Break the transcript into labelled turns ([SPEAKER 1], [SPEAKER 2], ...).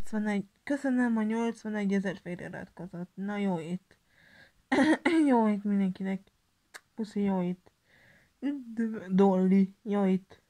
[SPEAKER 1] 81, köszönöm a 81 000 feliratkozót. Na jó itt. Jó itt mindenkinek. Puszi, jó itt. Dolly, jó itt.